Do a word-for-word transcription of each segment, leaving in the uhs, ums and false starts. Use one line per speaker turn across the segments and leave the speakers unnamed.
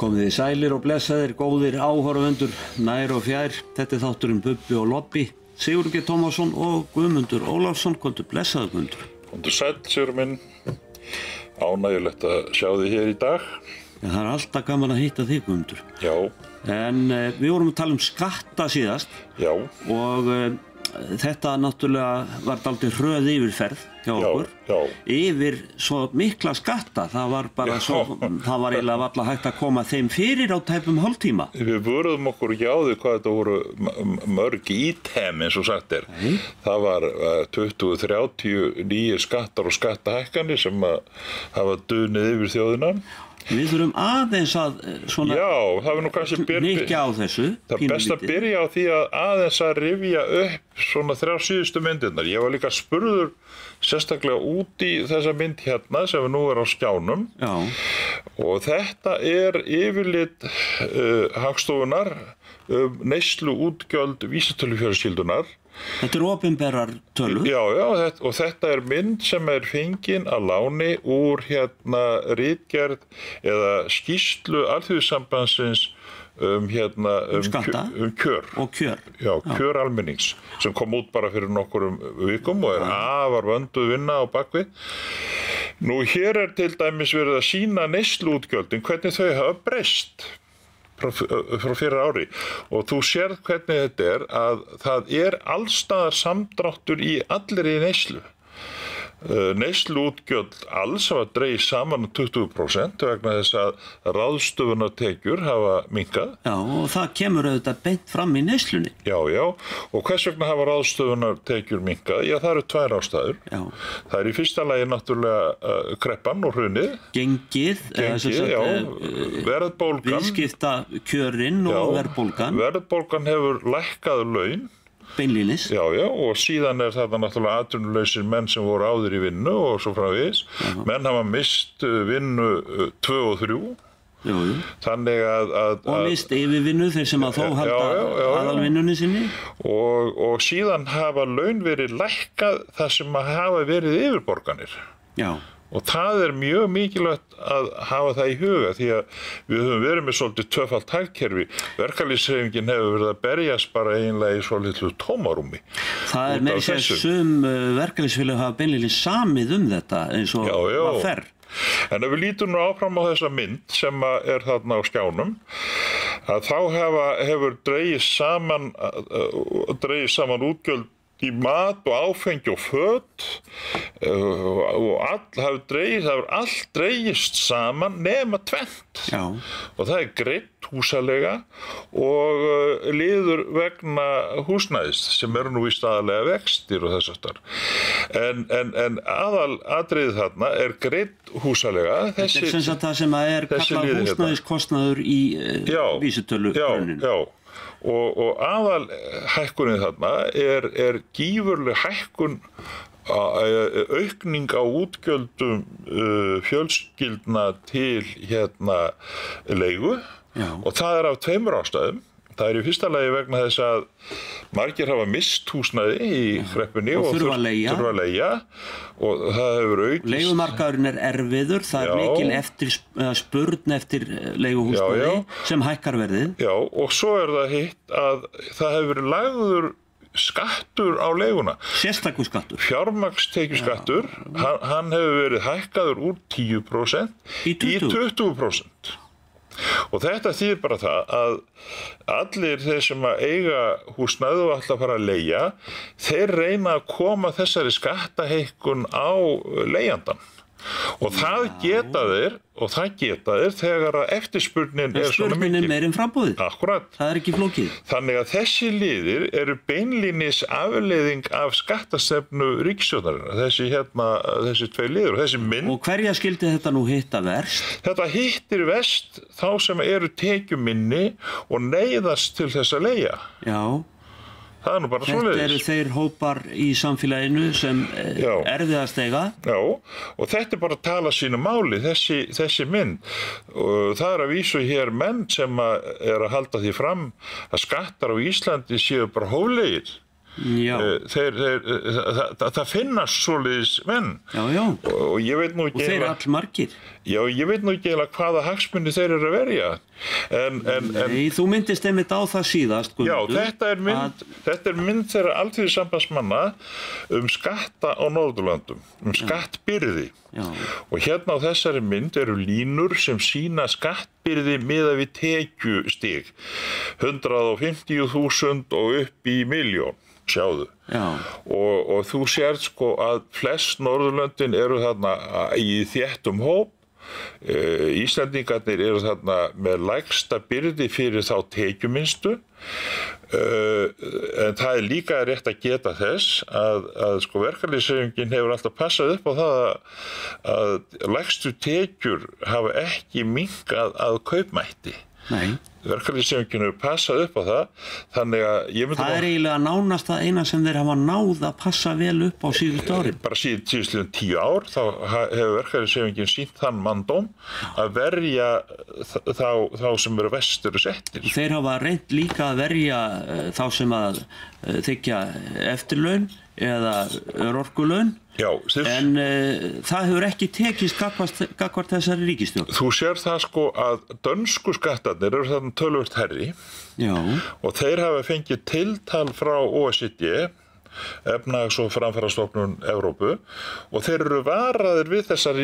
Komið þið sælir og blessaðir, góðir áhorfendur, nær og fjær. Þetta er þátturinn Bubbi og Lobby. Sigurður G. Tómasson og Guðmundur Ólafsson. Komdu blessaður, Guðmundur.
Komdu sæll, Sigur minn. Ánægjulegt að sjá þig hér í dag.
Ja, það er alltaf gaman að hitta þig, Guðmundur.
Já.
En eh, við vorum að tala um skatta síðast.
Já.
Og eh, þetta náttúrulega var dálítið hröð yfirferð hjá okkur.
Já, já.
Yfir svo mikla skatta. Það var bara já. svo, það var eiginlega varla hægt að koma þeim fyrir á tæpum hálftíma.
Við vöruðum okkur ekki á því hvað þetta voru mörg ítem eins og sagt er.
Nei.
Það var tuttugu til þrjátíu nýjir skattar og skattahækkanir sem að hafa dunið yfir þjóðina.
Við þurfum aðeins að svona
Já, það er nú kannski byr...
nikja á þessu.
Það er best að byrja á því að aðeins að rifja upp svona þrjár síðustu myndirnar. Ég var líka spurður sérstaklega út í þessa mynd hérna sem nú er á skjánum.
Já.
Og þetta er yfirlit uh, Hagstofunnar um neyslu útgjöld vísitölufjölskyldunar.
Þetta er opinberar tölur.
Já, já, þetta, og þetta er mynd sem er fengin að láni úr hérna ritgerð eða skýrslu Alþýðusambandsins um hérna um,
um skatta
um kjör.
Og kjör.
Já, kjör almennings sem kom út bara fyrir nokkurum vikum og er ja. afar vönduð vinna á bakvið. Nú hér er til dæmis verið að sýna neysluútgjöldin hvernig þau hafa breyst frá, frá fyrir ári og þú sérð hvernig þetta er að það er allstaðar samdráttur í allri neyslu. Uh, neysluútgjöld alls hafa dregið saman um tuttugu prósent vegna þess að ráðstöfunartekjur hafa minnkað.
Já, og það kemur auðvitað beint fram í neyslunni.
Já, já, og hvers vegna hafa ráðstöfunartekjur minnkað? Já, það eru tvær ástæður.
Já.
Það er í fyrsta lagi náttúrulega uh, kreppan og hrunið.
Gengið,
Gengið, já, uh, verðbólgan.
Viðskipta kjörin og
já,
verðbólgan.
Verðbólgan hefur lækkað laun.
Beinlínis.
Já, já, og síðan er þetta náttúrulega atvinnulausir menn sem voru áður í vinnu og svo framvegis. Uh-huh. Menn hafa mist vinnu uh, tvö og þrjú.
Jú, jú.
Þannig að... að
og mist yfirvinnu þeir sem að þó halda já, já, já, aðalvinnunni sinni.
Og, og síðan hafa laun verið lækkað þar sem að hafa verið yfirborganir.
Já.
Og það er mjög mikilvægt að hafa það í huga því að við höfum verið með svolítið tvöfalt hagkerfi. Verkalýðshreyfingin hefur verið að berjast bara eiginlega í svolítið tómarúmi.
Það er með þess að sum verkalýðsfélög hafa beinlínis samið um þetta eins og var ferr.
En ef við lítum nú áfram á þessa mynd sem er þarna á skjánum, að þá hafa, hefur dregið saman, dregið saman útgjöld í mat og áfengi og föt uh, og all hafi dregið, það hefur allt dregist saman nema tvennt.
Já.
Og það er greitt húsalega og uh, liður vegna húsnæðis sem eru nú í staðalega vextir og þess aftar. En, en, en aðal atriðið þarna er greitt húsalega. Þessi,
þetta er sem sagt það sem að er kallað húsnæðiskostnaður í uh, vísitölu grunninn.
Já, já. Og, og aðal hækkunin þarna er, er gífurleg hækkun aukning á útgjöldum uh, fjölskyldna til hérna leigu.
Já. Og
það er af tveimur ástæðum. Það er í fyrsta lagi vegna þess að margir hafa mist húsnæði í kreppunni og,
og þurfa að leigja.
Þurfa að leigja og það hefur aukist.
Leigumarkaðurinn er erfiður, það já. er mikil eftir, spurn eftir leiguhúsnæði sem hækkar verðið.
Já, og svo er það hitt að það hefur lagður skattur á leiguna.
Sérstakur skattur.
Fjármagnstekjuskattur, hann, hann hefur verið hækkaður úr tíu prósent
í tuttugu
prósent. Og þetta þýðir bara það að allir þeir sem að eiga húsnæði og ætla að fara að leigja, þeir reyna að koma þessari skattahækkun á leigjandann. Og það geta þeir, og það geta þeir þegar að eftirspurnin er svona mikil.
Spurnin er meir en framboðið.
Akkurat.
Það er ekki flókið.
Þannig að þessi liðir eru beinlínis afleiðing af skattastefnu ríkisstjórnarinnar, þessi hérna, þessi tvei liður og þessi mynd.
Og hverja skildi þetta nú hitta verst?
Þetta hittir verst þá sem eru tekjuminni og neyðast til þess að leigja.
Já.
Það er nú bara
Þetta
svoleiðis.
eru þeir hópar í samfélaginu sem
Já.
erfiðast eiga.
Já, og þetta er bara að tala sínu máli, þessi, þessi mynd. Og það er að vísu hér menn sem að er að halda því fram að skattar á Íslandi séu bara hóflegir.
Já.
þeir, þeir, það, það, það finnast svoleiðis menn.
Já, já.
Og, og ég veit nú ekki...
Og þeir eru allmargir.
Já, ég veit nú ekki eiginlega hvaða hagsmuni þeir eru að verja. En, en,
Nei, en, þú myndist einmitt á það síðast, Guðmundur.
Já, þetta er mynd, að... þetta er mynd þeirra alþýðusambandsmanna um skatta á Norðurlöndum, um skattbyrði.
Já.
Og hérna á þessari mynd eru línur sem sýna skattbyrði miðað við tekjustig. hundrað fimmtíu þúsund og upp í milljón, sjáðu.
Já.
Og, og þú sérð sko að flest Norðurlöndin eru þarna í þéttum hóp. Uh, Íslendingarnir eru þarna með lægsta byrði fyrir þá tekjuminnstu, uh, en það er líka rétt að geta þess að, að sko verkalýðshreyfingin hefur alltaf passað upp á það að, að lægstu tekjur hafa ekki minnkað að kaupmætti.
Nei.
Verkalýðshreyfingin hefur passað upp á það, þannig að ég myndi...
Það er eiginlega nánast það eina sem þeir hafa náð að passa vel upp á síðustu ári.
Bara síð, síðustu tíu ár, þá hefur verkalýðshreyfingin sýnt þann manndóm að verja þá, þá sem eru vestur settir.
Þeir hafa reynt líka að verja þá sem að þiggja eftirlaun eða örorkulaun.
Já, þess...
En uh, það hefur ekki tekist gagnvart þessari ríkisstjórn.
Þú sér það sko að dönsku skattarnir eru þarna töluvert herri. Já. Og þeir hafa fengið tiltal frá O E C D, efnahags- og framfarastofnun Evrópu, og þeir eru varaðir við þessari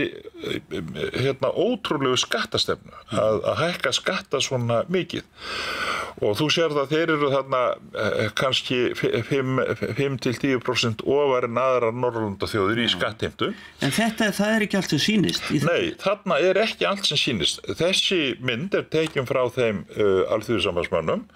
hérna, ótrúlegu skattastefnu, að, að hækka skatta svona mikið. Og þú sér það þeir eru þarna eh, kannski fimm til tíu prósent ofar en aðrar Norðurlandaþjóðir í skattheimtu.
En þetta, það er ekki allt sem sýnist?
Nei, þarna er ekki allt sem sýnist. Þessi mynd er tekin frá þeim uh, alþýðusambandsmönnum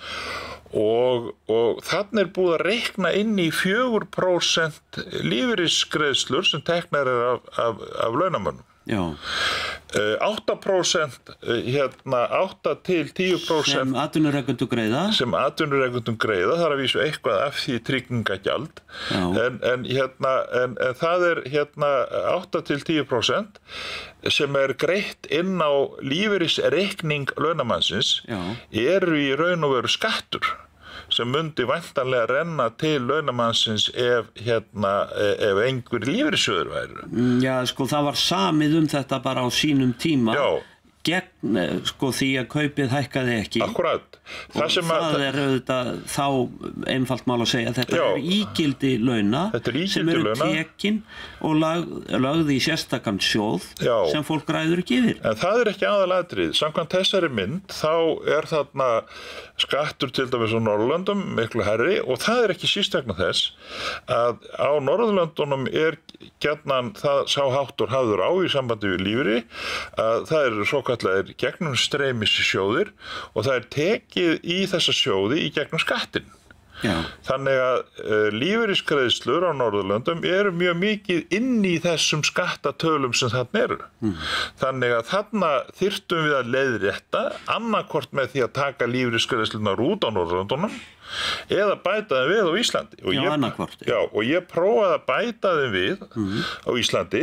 og, og þarna er búið að reikna inn í fjögur prósent lífeyrisgreiðslur sem teknar er af, af, af launamönnum.
Já.
Uh, átta prósent uh, hérna átta til tíu prósent
sem atvinnurekendur greiða
sem atvinnurekendur greiða, það er að vísu eitthvað af því tryggingagjald en, en, hérna, en, en það er hérna átta til tíu prósent sem er greitt inn á lífeyrisreikning launamannsins eru í raun og veru skattur sem myndi væntanlega renna til launamannsins ef, hérna, ef einhver lífeyrissjóður væri.
Já, sko, það var samið um þetta bara á sínum tíma. Já. Gegn, sko, því að kaupið hækkaði ekki.
Akkurat.
Það, og sem það er auðvitað þá einfalt mál að segja að þetta er ígildi launa
er ígildi
sem eru
launa.
tekin og lag, lagði í sérstakann sjóð
Já.
sem fólk ræður ekki yfir.
En það er ekki aðalatrið. Samkvæmt þessari mynd þá er þarna skattur til dæmis á Norðurlöndum miklu herri og það er ekki síst vegna þess að á Norðurlöndunum er gjarnan það sá háttur hafður á í sambandi við lífeyri að það eru svokallaðir gegnumstreymissjóðir og það er tekið í þessa sjóði í gegnum skattinn. Já. Þannig að uh, lífeyrisgreiðslur á Norðurlöndum eru mjög mikið inn í þessum skattatölum sem þarna eru. Mm. Þannig að þarna þyrftum við að leiðrétta annarkvort með því að taka lífeyrisgreiðslunar út á Norðurlöndunum eða bæta þeim við á Íslandi. Og
já,
ég,
annarkvort.
Já, og ég prófaði að bæta þeim við mm. á Íslandi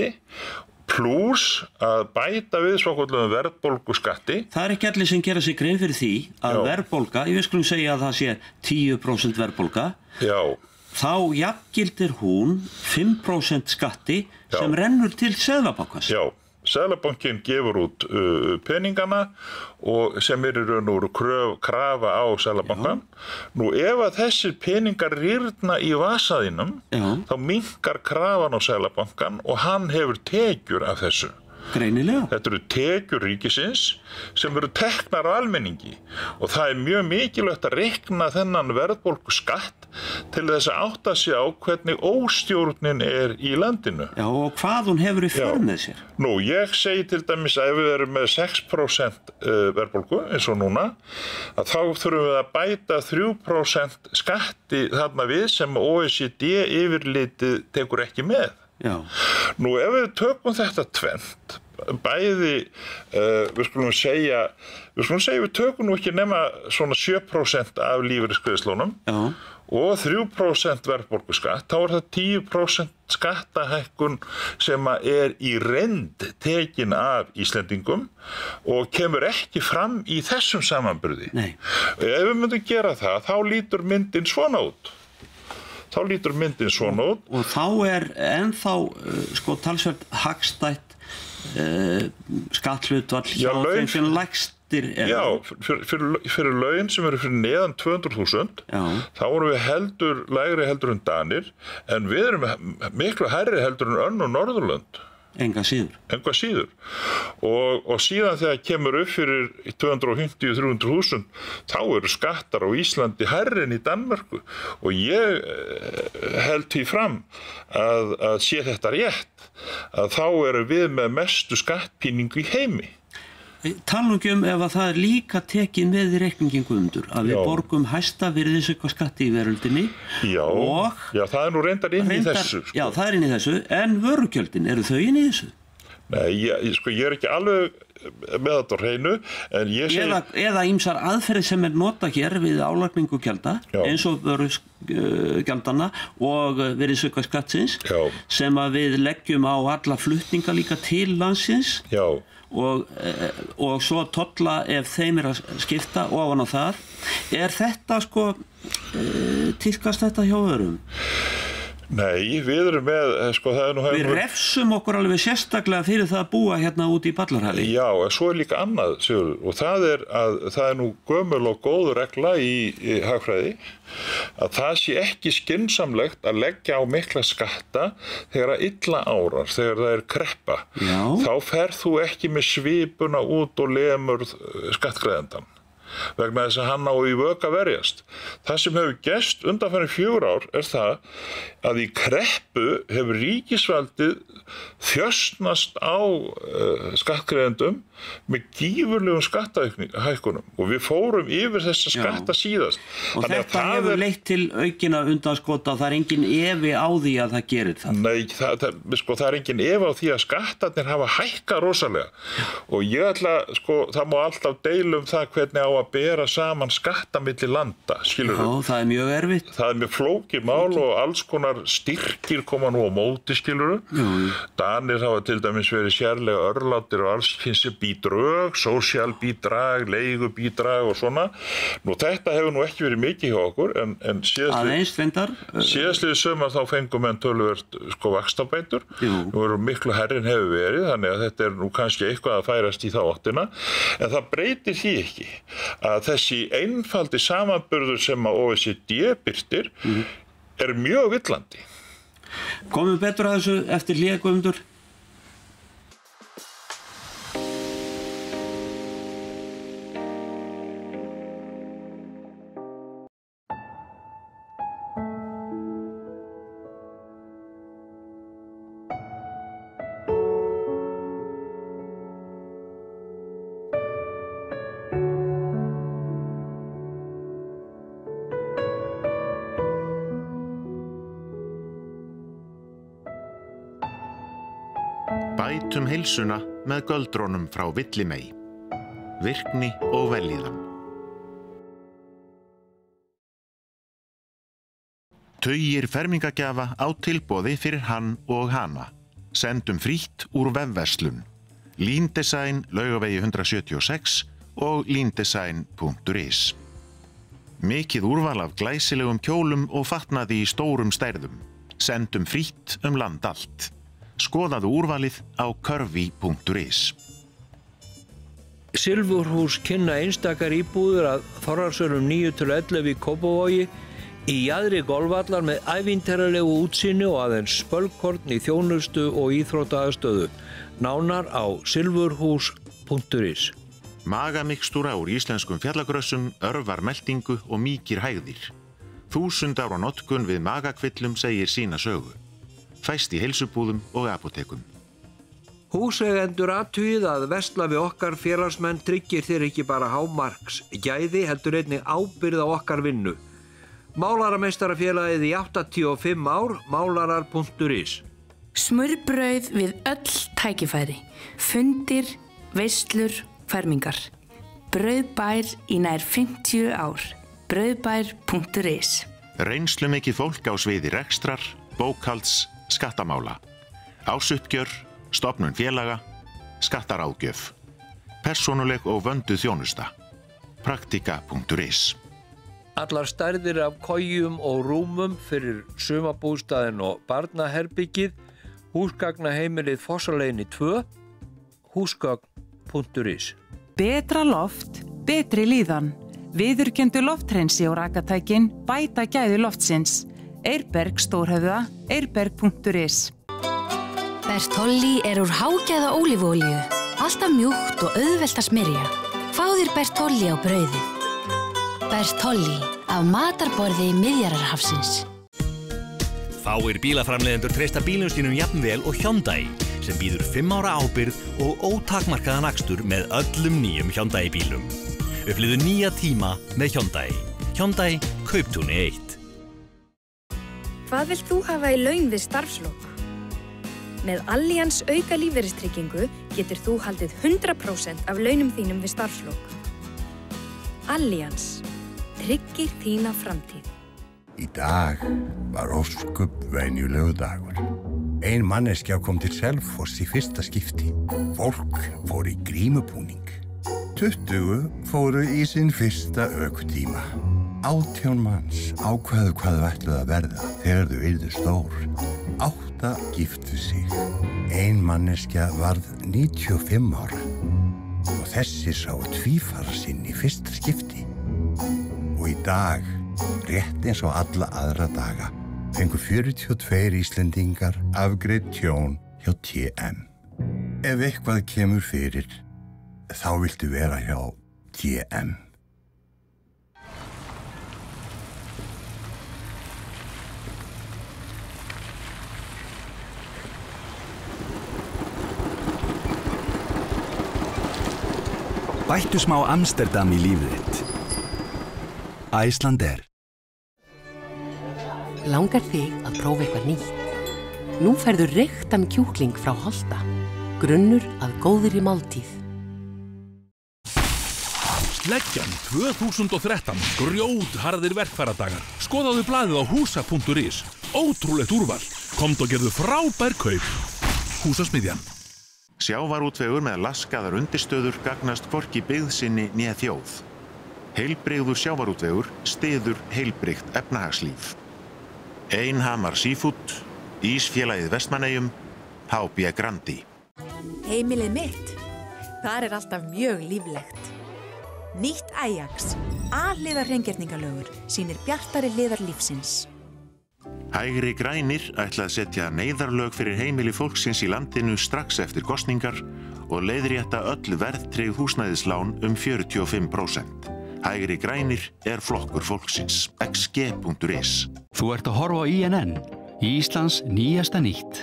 pluss að bæta við svokölluðum verðbólguskatti.
Það er ekki allir sem gera sig grein fyrir því að Já. verðbólga, ég skulum segja að það sé tíu prósent verðbólga, Já. þá jafngildir hún fimm prósent skatti Já. sem rennur til Seðlabankans.
Já, Seðlabankinn gefur út uh, peningana og sem er í raun og veru krafa á Seðlabankan. Nú ef að þessir peningar rýrna í vasaðinum, þá minnkar krafan á Seðlabankan og hann hefur tekjur af þessu.
Greinilega.
Þetta eru tekjur ríkisins sem eru teknar á almenningi og það er mjög mikilvægt að reikna þennan verðbólguskatt til þess að átta sig á hvernig óstjórnin er í landinu.
Já, og hvað hún hefur í för með sér?
Nú, ég segi til dæmis að ef við erum með sex prósent verðbólgu eins og núna, að þá þurfum við að bæta þrjú prósent skatti þarna við sem O E C D yfirlitið tekur ekki með.
Já.
Nú ef við tökum þetta tvennt, bæði, uh, við skulum segja, við skulum segja við tökum nú ekki nema svona sjö prósent af lífeyrisgreiðslunum og þrjú prósent verðbólguskatt, þá er það tíu prósent skattahækkun sem er í reynd tekin af Íslendingum og kemur ekki fram í þessum samanburði.
Nei.
Ef við myndum gera það, þá lítur myndin svona út. þá lítur myndin svona út.
Og, og þá er ennþá uh, sko talsvert hagstætt uh, skatthlutfall hjá þeim sem lægstir eru.
Já, fyrir, fyrir, fyrir laun sem eru fyrir neðan tvö hundruð þúsund, þá erum við heldur lægri heldur en Danir, en við erum miklu hærri heldur en önnur Norðurlönd.
Enga síður.
Enga síður. Og, og síðan þegar kemur upp fyrir tvö hundruð fimmtíu til þrjú hundruð þúsund, þá eru skattar á Íslandi hærri en í Danmörku. Og ég held því fram að, að sé þetta rétt, að þá erum við með mestu skattpíningu í heimi.
Talum ekki um ef að það er líka tekið með í reikningin Guðmundur, að við já. borgum hæsta virðisaukaskatti í veröldinni.
Já,
og
já, það er nú reyndar inn reyndar, í þessu. Sko.
Já, það er inn í þessu, en vörugjöldin, eru þau inn í þessu?
Nei, ég, sko, ég er ekki alveg með þetta á hreinu, en ég segi...
Eða, eða ýmsar aðferði sem er nota hér við álagningu gjalda, já. eins og vörugjaldana og virðisaukaskattsins, sem að við leggjum á alla flutninga líka til landsins.
Já.
Og, og svo tolla ef þeim er að skipta ofan á þar. Er þetta sko, tíðkast þetta hjá öðrum?
Nei, við erum með, sko, það er nú...
Við refsum okkur alveg sérstaklega fyrir það að búa hérna út í Ballarhafi.
Já, en svo er líka annað, Sigurður, og það er að það er nú gömul og góð regla í, í hagfræði, að það sé ekki skynsamlegt að leggja á mikla skatta þegar að illa árar, þegar það er kreppa.
Já.
Þá ferð þú ekki með svipuna út og lemur skattgreiðandann, vegna þess að hann á í vök að verjast. Það sem hefur gerst undanfarin fjögur ár er það að í kreppu hefur ríkisvaldið þjösnast á uh, skattgreiðendum með gífurlegum skattahækkunum og við fórum yfir þessa skatta síðast.
Og Þannig þetta hefur er... leitt til aukina undanskota, það er engin efi á því að það gerir það.
Nei, það, það, sko, það er engin efi á því að skattarnir hafa hækkað rosalega. Já. Og ég ætla, sko, það má alltaf deila um það hvernig á að bera saman skatta milli landa, skilur
þú? Já, það er mjög erfitt.
Það er mjög flókið mál og alls konar styrkir koma nú á móti, skilur þú? Danir hafa til dæmis verið sérlega örlátir og alls kyns bídrag, sósíalbídrag, leigubídrag og svona. Nú þetta hefur nú ekki verið mikið hjá okkur, en, en síðastliðið sumar þá fengum menn töluvert sko vaxtabætur. Nú eru miklu hærri en hefur verið, þannig að þetta er nú kannski eitthvað að færast í þá áttina. En það breytir því ekki að þessi einfaldi samanburður sem að O E C D birtir mm. er mjög villandi.
Komum betur að þessu eftir hlé, Guðmundur?
Bætum heilsuna með göldrónum frá Villimey. Virkni og vellíðan. Tugir fermingagjafa á tilboði fyrir hann og hana. Sendum frítt úr vefverslun. Lindesign, Laugavegi hundrað sjötíu og sex og lindesign punktur is. Mikið úrval af glæsilegum kjólum og fatnaði í stórum stærðum. Sendum frítt um land allt. Skoðaðu úrvalið á curvy punktur is.
Silfurhús kynna einstakar íbúður að Þorrarsölum níu til ellefu í Kópavogi í jaðri golfvallar með ævintýralegu útsýni og aðeins spölkorn í þjónustu og íþróttaaðstöðu. Nánar á silfurhús punktur is.
Magamixtúra úr íslenskum fjallagrössum örvar meltingu og mýkir hægðir. Þúsund ára notkun við magakvillum segir sína sögu. Fæst í heilsubúðum og apótekum.
Húseigendur athugið að versla við okkar félagsmenn tryggir þér ekki bara hámarks gæði heldur einnig ábyrgð á okkar vinnu. Málarameistarafélagið í áttatíu og fimm ár, málarar punktur is.
Smurbrauð við öll tækifæri. Fundir, veislur, fermingar. Brauðbær í nær fimmtíu ár. Brauðbær punktur is.
Reynslumikið fólk á sviði rekstrar, bókhalds, skattamála, ásuppgjör, stofnun félaga, skattaráðgjöf, persónuleg og vönduð þjónusta, praktika punktur is.
Allar stærðir af kojum og rúmum fyrir sumarbústaðinn og barnaherbyggið, húsgagnaheimilið Fossaleginni tvö, húsgagn punktur is.
Betra loft, betri líðan. Viðurkenndu lofthreinsi og rakatækin bæta gæði loftsins. Eirberg Stórhöfða, eirberg punktur is.
Bertolli er úr hágæða ólífuolíu. Alltaf mjúkt og auðvelt að smyrja. Fá þér Bertolli á brauðið. Bertolli af matarborði Miðjarðarhafsins.
Fáir bílaframleiðendur treysta bílum sínum jafnvel og Hyundai sem býður fimm ára ábyrgð og ótakmarkaðan akstur með öllum nýjum Hyundai bílum. Upplifðu nýja tíma með Hyundai. Hyundai Kauptúni eitt.
Hvað vilt þú hafa í laun við starfslok? Með Allians auka lífeyristryggingu getur þú haldið hundrað prósent af launum þínum við starfslok. Allians. Tryggir þína framtíð.
Í dag var ósköp venjulegu dagur. Ein manneskja kom til Selfoss í fyrsta skipti. Fólk fór í grímubúning. Tuttugu fóru í sinn fyrsta ökutíma. Átján manns ákveðu hvað þau ætluðu að verða þegar þau yrðu stór. Átta giftu sig. Ein manneskja varð níutíu og fimm ára. Og þessi sá tvífara sinn í fyrsta skipti. Og í dag, rétt eins og alla aðra daga, fengu fjörutíu og tveir Íslendingar afgreidd tjón hjá T M. Ef eitthvað kemur fyrir, þá viltu vera hjá T M.
Bættu smá Amsterdam í lífið þitt. Icelandair.
Langar þig að prófa eitthvað nýtt? Nú færðu reyktan kjúkling frá Holta. Grunnur að góðri máltíð.
Sleggjan tvö þúsund og þrettán. Grjótharðir verkfæradagar. Skoðaðu blaðið á húsa punktur is. Ótrúlegt úrval. Komdu og gerðu frábær kaup. Húsasmiðjan.
Sjávarútvegur með laskaðar undirstöður gagnast hvorki byggð sinni né þjóð. Heilbrigður sjávarútvegur styður heilbrigt efnahagslíf. Einhamar Seafood, Ísfélagið Vestmannaeyjum, H B Grandi.
Heimilið mitt, þar er alltaf mjög líflegt. Nýtt Ajax, A-hliðar hreingerningalögur, sýnir bjartari hliðar lífsins.
Hægri grænir ætla að setja neyðarlög fyrir heimili fólksins í landinu strax eftir kosningar og leiðrétta öll verðtryggð húsnæðislán um fjörutíu og fimm prósent. Hægri grænir er flokkur fólksins. X G punktur is.
Þú ert að horfa á I N N, Íslands nýjasta nýtt.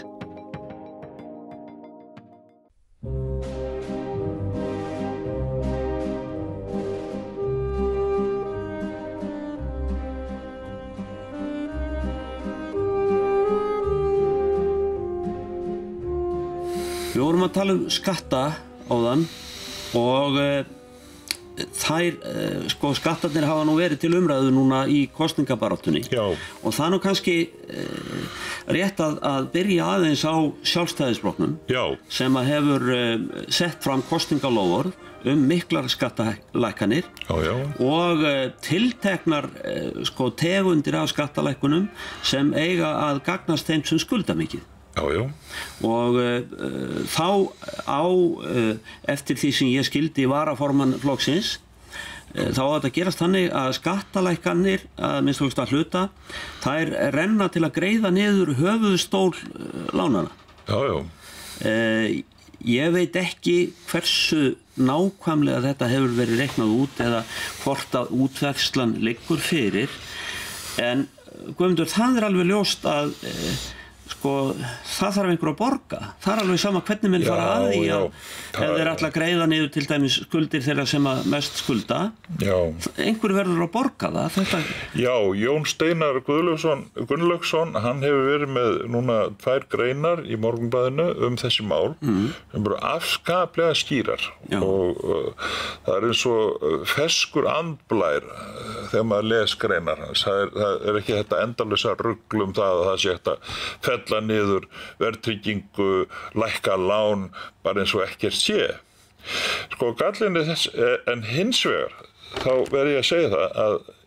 Við vorum að tala um skatta áðan og uh, þær, uh, sko, skattarnir hafa nú verið til umræðu núna í kosningabaráttunni. Já. Og það er nú kannski uh, rétt að, að byrja aðeins á Sjálfstæðisflokknum. Já. Sem að hefur uh, sett fram kosningaloforð um miklar skattalækkanir. Já, já. Og uh, tilteknar uh, sko, tegundir af skattalækkunum sem eiga að gagnast þeim sem skulda mikið. Já, já. Og uh, þá á, uh, eftir því sem ég skildi varaformann flokksins, uh, þá á þetta að gerast þannig að skattalækkanir, að minnst okkur að hluta, þær renna til að greiða niður höfuðstól uh, lánana. Já, já. Uh, ég veit ekki hversu nákvæmlega þetta hefur verið reiknað út eða hvort að útvegslan liggur fyrir, en Guðmundur, það er alveg ljóst að uh, sko, það þarf einhver að borga. Það er alveg sama hvernig menn fara að því að ef þeir ætla að greiða niður til dæmis skuldir þeirra sem að mest skulda. Já. Einhver verður að borga það. Þetta...
Já, Jón Steinar Guðlaugsson, Gunnlaugsson, hann hefur verið með núna tvær greinar í Morgunblaðinu um þessi mál mm. sem eru afskaplega skýrar. Já. Og uh, það er eins og feskur andblær uh, þegar maður les greinar. Það er, það er ekki þetta endalausa rugl um það að það sé þetta fella niður verðtryggingu, lækka lán, bara eins og ekkert sé. Sko, gallinn er þess, en hins vegar, þá verð ég að segja það að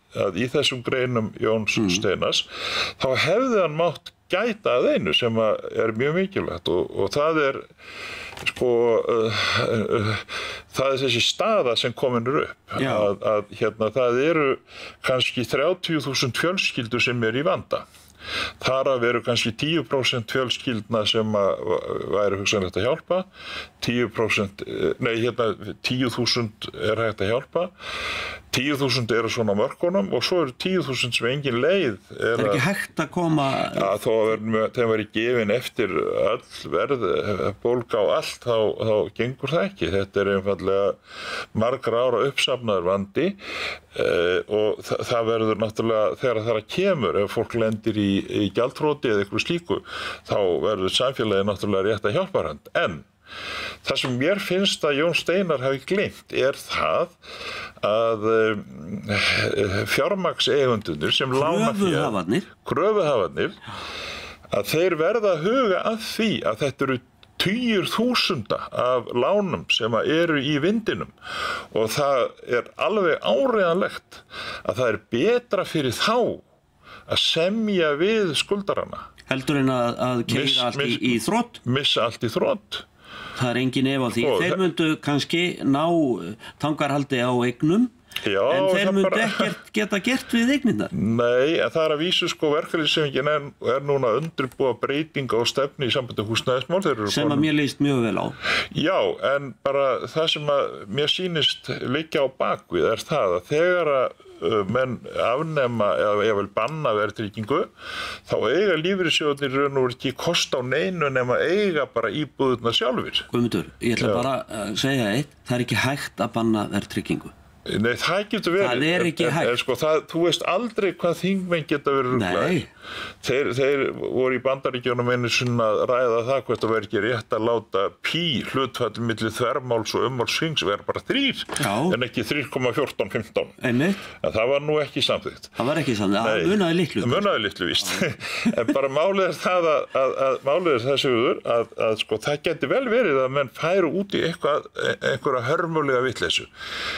að í þessum greinum Jóns mm. Steinars, þá hefði hann mátt gæta að einu sem að er mjög mikilvægt og, og það er sko uh, uh, það er þessi staða sem komin er upp að, að hérna það eru kannski þrjátíu þúsund fjölskyldur sem er í vanda. Þar af eru kannski tíu prósent fjölskyldna sem að væri hugsanlegt að hjálpa, tíu prósent, nei hérna tíu þúsund er hægt að hjálpa, tíu þúsund eru svona á mörkunum og svo eru tíu þúsund sem engin leið er,
er ekki hægt að koma
að þó að þeim veri gefin eftir öll verð, bólga og allt þá, þá gengur það ekki. Þetta er einfallega margra ára uppsafnaður vandi eh, og þa það verður náttúrulega þegar það kemur, ef fólk lendir í, í gjaldþroti eða eitthvað slíku, þá verður samfélagið náttúrulega rétt að hjálpa hann. En það sem mér finnst að Jón Steinar hafi gleymt er það að fjármagnseigendurnir sem lána
kröfuhafarnir,
kröfuhafarnir að þeir verða að huga að því að þetta eru tugir þúsunda af lánum sem eru í vindinum og það er alveg áreiðanlegt að það er betra fyrir þá að semja við skuldarana.
Heldur en að, að keyra allt í, í þrot?
Missa allt í þrot.
Það er engin ef á því. Og þeir myndu kannski ná tangarhaldi á eignum,
já,
en þeir myndu
bara...
ekkert geta gert við eignirnar.
Nei, en það er að vísu sko verkalýðshreyfingin er, er núna að undirbúa breytinga og stefni í sambandi húsnæðismál.
Sem að mér líst mjög vel á.
Já, en bara það sem að mér sýnist liggja á bakvið er það að þegar að menn afnema eða ég vil banna verðtryggingu, þá eiga lífeyrissjóðirnir raun og ekki kosta á neinu nema eiga bara íbúðurnar sjálfir.
Guðmundur, ég ætla Já. bara að segja eitt, það er ekki hægt að banna verðtryggingu.
Nei, það getur verið.
Það er ekki hægt.
En, sko, það, þú veist aldrei hvað þingmenn geta verið ruglaðir. Þeir, þeir voru í Bandaríkjunum einu sinna að ræða það hvort það verið ekki rétt að láta pí hlutfall milli þvermáls og ummáls vera bara þrír, en ekki þrjú komma fjórtán fimmtán.
Einmitt.
En það var nú ekki samþykkt.
Það var ekki samþykkt, það munaði litlu.
Það munaði litlu, víst. En bara málið er það að, að, að málið er það Sigurður, að, að sko það geti vel verið að menn færu út í eitthvað, einhverja hörmulega vitleysu.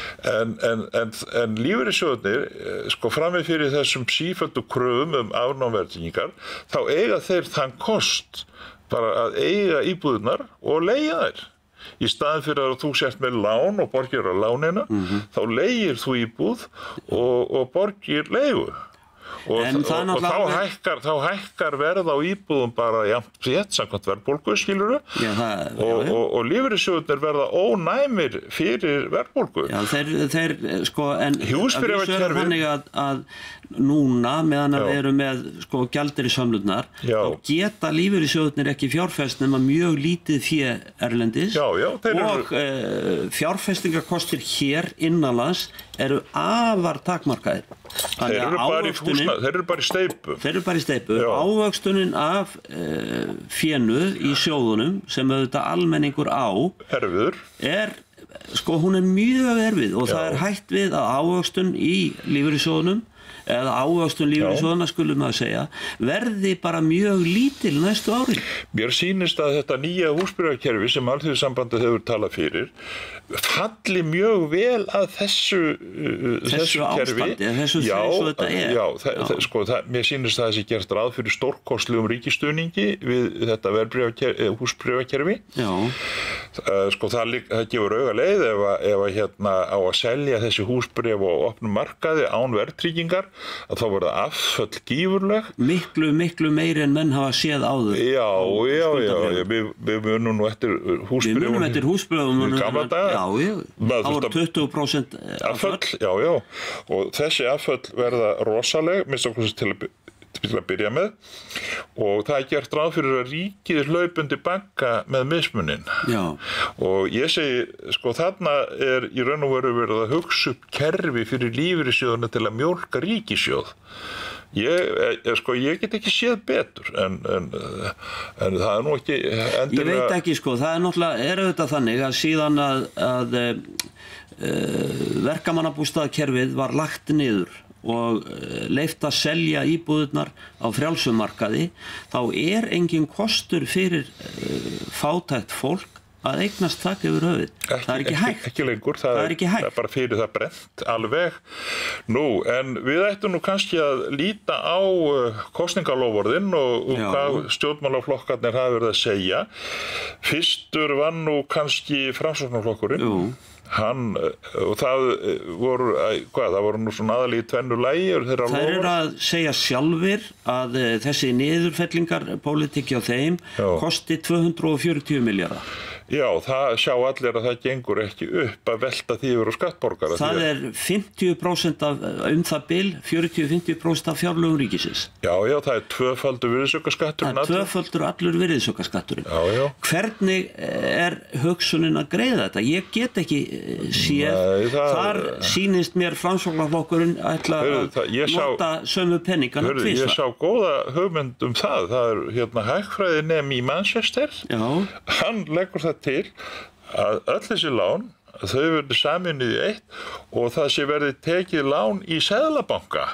En En, en, en lífeyrissjóðirnir, sko frammi fyrir þessum síföldu kröfum um afnám verðtryggingar, þá eiga þeir þann kost bara að eiga íbúðurnar og leigja þær. Í staðin fyrir að þú sért með lán og borgir á lánina, mm-hmm. þá leigir þú íbúð og, og borgir leigu. Og, og, og þá, hækkar, þá hækkar verð á íbúðum bara jafnt sétt samkvæmt verðbólgu, skilurðu,
já, það,
og, já, já. og, og lífeyrissjóðirnir verða ónæmir fyrir verðbólgu.
Já, þeir, þeir, sko, en
Hjúsbréfakerfið
þannig að, að núna, meðan að við erum með, sko, gjaldeyrissamlurnar, þá geta lífeyrissjóðirnir ekki fjárfest nema mjög lítið fé erlendis
já, já,
og eru... e, fjárfestingarkostir hér innanlands eru afar takmarkaðir.
Þeir eru, húsna, þeir eru bara í steypu.
Þeir eru bara í steypu. Ávöxtunin af e, fénu í sjóðunum sem auðvitað almenningur á
Erfiður.
er, sko hún er mjög erfið og Já. það er hætt við að ávöxtun í lífeyrissjóðunum eða ávöxtun lífeyrissjóðanna skulum að segja verði bara mjög lítil næstu ári.
Mér sýnist að þetta nýja húsbréfakerfi sem Alþýðusambandið hefur talað fyrir falli mjög vel að þessu
þessu,
þessu kerfi.
Ástandi, þessu
já,
þessu þetta er.
Já, það, já. Það, sko, það, mér sýnist að þessi gert ráð fyrir stórkostlegum ríkisstuðningi við þetta húsbréfakerfi.
Já.
Sko það, það gefur auga leið ef að, ef að hérna á að selja þessi húsbréf á opnum markaði án verðtryggingar að þá verða afföll gífurleg.
Miklu, miklu meiri en menn hafa séð áður.
Já, já, já, já. Við, við munum nú eftir húsbréfum.
Við munum eftir húsbréfum.
Gamla daga.
Já, já. Það voru tuttugu prósent
afföll. Já, já. Og þessi afföll verða rosaleg, minnst okkur til að til að byrja með og það er gert ráð fyrir að ríkið er hlaupandi banka með mismunin.
Já.
Og ég segi, sko þarna er í raun og veru verið að hugsa upp kerfi fyrir lífeyrissjóðuna til að mjólka ríkissjóð. Ég, sko, ég get ekki séð betur en, en, en það er nú ekki endilega...
Ég veit ekki, sko, það er náttúrulega, er auðvitað þannig að síðan að, að e, verkamannabústaðakerfið var lagt niður og leyft að selja íbúðurnar á frjálsum markaði, þá er engin kostur fyrir fátækt fólk að eignast þak yfir höfuð.
Ekki,
það er ekki hægt.
Ekki, ekki lengur, það,
það er ekki hægt.
Það er bara fyrir það brent alveg. Nú, en við ættum nú kannski að líta á kosningaloforðin og, og hvað stjórnmálaflokkarnir hafa verið að segja. Fyrstur var nú kannski Framsóknarflokkurinn.
Jú.
Hann, og það voru, hvað, það voru nú svona aðalí í tvennu lagi.
Það eru að segja sjálfir að þessi niðurfellingar pólitíki á þeim Já. Kosti tvö hundruð og fjörutíu milljarða.
Já, það sjá allir að það gengur ekki upp að velta því yfir á skattborgara.
Það er fimmtíu prósent af, um það bil, fjörutíu til fimmtíu prósent af fjárlögum ríkisins.
Já, já, það er tvöfaldur virðisaukaskatturinn.
Það er tvöfaldur allur virðisaukaskatturinn.
Já, já.
Hvernig er hugsunin að greiða þetta? Ég get ekki séð.
Nei, það...
Þar sýnist mér Framsóknarflokkurinn ætla að nota sömu penningana tvisvar.
Ég sá góða hugmynd um það. Það er hérna hagfræðinemi í Manchester.
Já.
Hann leggur það til að öll þessi lán, þau verði sameinuð í eitt og það sé verði tekið lán í Seðlabanka.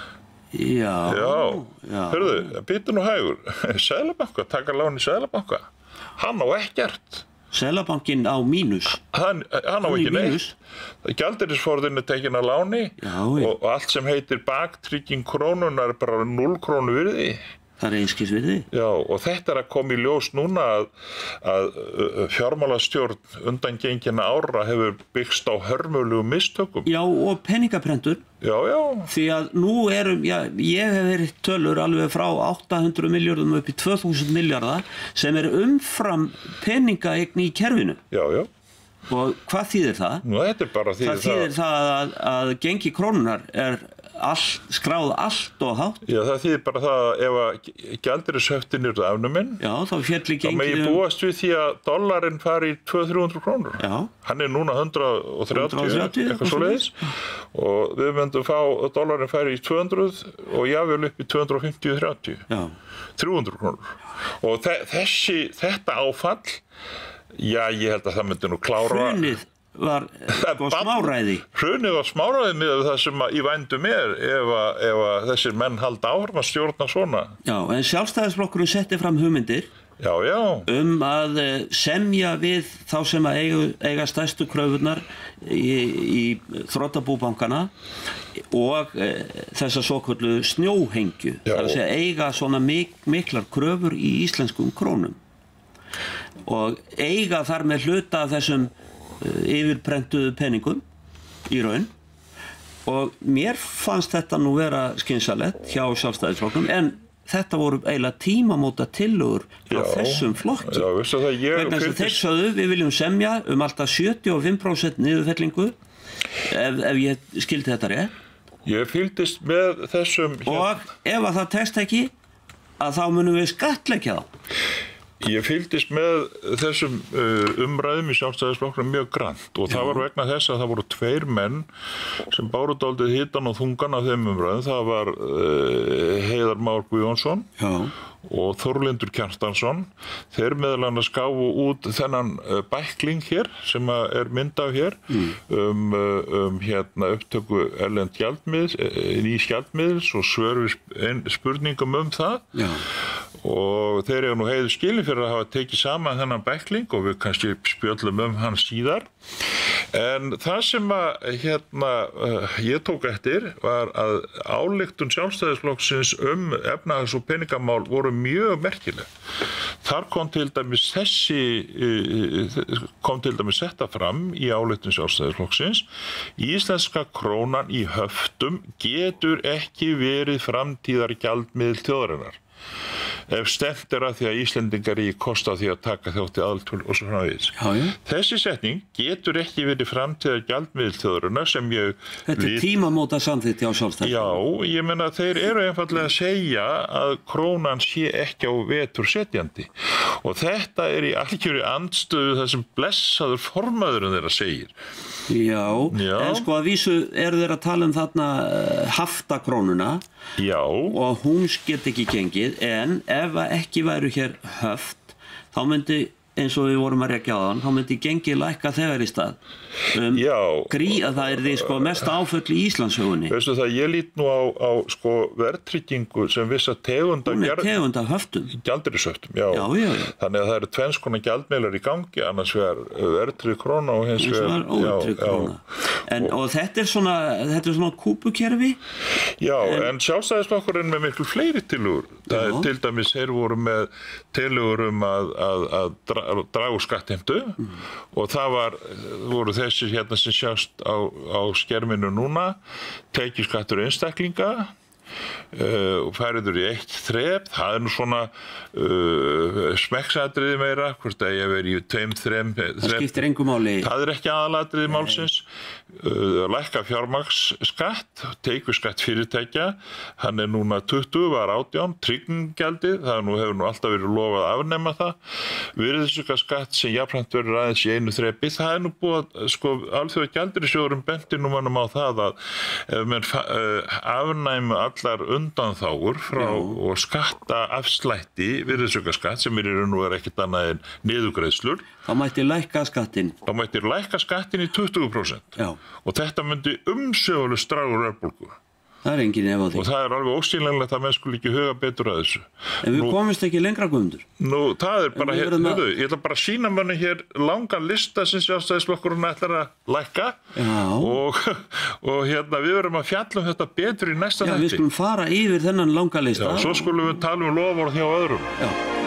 Já.
Já.
Já.
Hörðu, býttu nú hægur. Seðlabanka, taka lán í Seðlabanka. Hann á ekkert.
Seðlabankinn á mínus.
Hann, hann á ekki neitt. Gjaldeyrisforðin er tekin að láni
já, já.
Og allt sem heitir baktrygging krónunar er bara núll krónu virði.
Það er einskis við því.
Já, og þetta er að koma í ljós núna að, að fjármálastjórn undangengina ára hefur byggst á hörmulegu mistökum.
Já, og penningaprentur.
Já, já.
Því að nú erum, já, ég hef verið tölur alveg frá átta hundruð milljörðum upp í tvö þúsund milljarða sem er umfram penningaeign í kerfinu.
Já, já.
Og hvað þýðir það?
Nú, þetta er bara þýðir
það. Það þýðir það að, að gengi krónunar er all, skráð allt og hátt.
Já, það þýðir bara það að ef að gjaldeyrishöftin eru afnumin,
já, þá félli gengi...
Þá megi búast við því að dollarinn fari í tvö til þrjú hundruð krónur.
Já.
Hann er núna hundrað og þrjátíu, eitthvað svoleiðis. Og við myndum fá að dollarinn fari í tvö hundruð og jáfnvel upp í tvö hundruð og fimmtíu til þrjátíu.
Já.
þrjú hundruð krónur. Og þessi, þetta áfall, já, ég held að það myndi nú klára...
Hrunið var sko smáræði.
Hrunið var smáræði með það sem í vændum er ef að, ef að þessir menn halda áfram að stjórna svona.
Já, en Sjálfstæðisflokkurinn setti fram hugmyndir
já, já.
um að semja við þá sem að eiga, eiga stærstu kröfurnar í, í þrotabúbankana og e, þessa svoköllu snjóhengju. Það er að segja eiga svona mik miklar kröfur í íslenskum krónum. Og eiga þar með hluta af þessum uh, yfirprentuðu peningum í raun og mér fannst þetta nú vera skynsalegt hjá Sjálfstæðisflokknum en þetta voru eiginlega tímamóta tillögur hjá þessum flokki.
Já, veistu það, ég
vegna þess að þeir sögðu við viljum semja um alltaf sjötíu og fimm prósent niðurfellingu ef, ef ég skildi þetta rétt.
Ég fylgdist með þessum...
Og ef að það tekst ekki að þá munum við skattleggja þá.
Ég fylgdist með þessum uh, umræðum í Sjálfstæðisflokknum mjög grannt og Já. Það var vegna þess að það voru tveir menn sem báru dálítið hitan og þungan af þeim umræðum. Það var uh, Heiðar Már Guðjónsson
Já.
Og Þórlindur Kjartansson. Þeir meðal annars gáfu út þennan uh, bækling hér sem er mynd af hér mm. um, uh, um hérna, upptöku erlend gjaldmiðls, nýs gjaldmiðls og svör við spurningum um það.
Já.
Og þeir eru nú heiður skilin fyrir að hafa tekið saman þennan bækling og við kannski spjöllum um hann síðar. En það sem að hérna, uh, ég tók eftir var að ályktun Sjálfstæðisflokksins um efnahags- og peningamál voru mjög merkileg. Þar kom til dæmis þessi, uh, kom til dæmis þetta fram í ályktun Sjálfstæðisflokksins. Íslenska krónan í höftum getur ekki verið framtíðar gjaldmiðill þjóðarinnar. Ef stefnt er að því að Íslendingar í kosta því að taka þátt í aðaltölu og svo framvegis. Þessi setning getur ekki verið framtíðar gjaldmiðill þjóðarinnar sem ég...
Þetta er tímamóta samþykkt hjá Sjálfstæðisflokknum.
Já, ég meina þeir eru einfaldlega að segja að krónan sé ekki á vetur setjandi og þetta er í algjöru andstöðu það sem blessaður formaðurinn þeirra segir.
Já, Já, en sko að vísu eru þeir að tala um þarna haftakrónuna
Já.
Og hún get ekki gengið en ef ekki væru hér höft þá myndi eins og við vorum að rekja á þann, þá myndi gengið lækka þegar í stað. Um,
Já.
Gríða það er því sko mest áföll í Íslandssögunni.
Veistu það, ég lít nú á, á sko verðtryggingu sem vissa tegunda...
Hún er tegunda höftum.
Gjaldeyrishöftum, já.
Já, já, já.
Þannig að það eru tvenns konar gjaldmiðlar í gangi, annars vegar verðtryggð króna og hins vegar...
óverðtryggð króna. En, og, og þetta er svona, þetta er svona kúpukerfi?
Já, en, en Sjálfstæðisflokkurinn með miklu fleiri tillögur. Það er til dæmis, þeir voru með tillögur um að, að, að dra, draga úr skattheimtu mm. og það var, voru þessir hérna sem sjást á, á skerminu núna, tekjuskattur einstaklinga uh, og færiður í eitt þrep, það er nú svona uh, smekksatriði meira, hvort að ég veri í tveim þrem þrep.
Það skiptir engu máli.
Það er ekki aðalatriði málsins. Uh, lækka fjármagnsskatt, tekjuskatt fyrirtækja, hann er núna tuttugu, var átján, tryggingjaldið, það nú, hefur nú alltaf verið lofað að afnema það, virðisaukaskatt sem jafnframt verður aðeins í einu þrepi, það er nú búið að, sko, alþjóða gjaldeyrisjóðurinn benti nú mannum á það að ef menn uh, afnæmu allar undanþágur frá Já. Og skatta afslætti virðisaukaskatt sem er í raun og er ekkert annað en niðurgreiðslur,
þá mætti lækka skattinn.
Þá mætti lækka skattinn í tuttugu prósent. Já. Og þetta myndi umsögulega draga úr verðbólgu.
Það er engin ef á því.
Og það er alveg óskiljanlegt að menn skuli ekki huga betur að þessu.
En við nú, komumst ekki lengra, Guðmundur.
Nú, það er bara, hér,
að...
hefðu, ég ætla bara að sína manni hér langan lista sem Sjálfstæðisflokkurinn ætlar að lækka og, og hérna við verum að fjalla um þetta betur í næsta
þætti. Já, við skulum fara yfir þennan langa lista.
Já, svo skulum við tala um loforð hjá öðrum.
Já.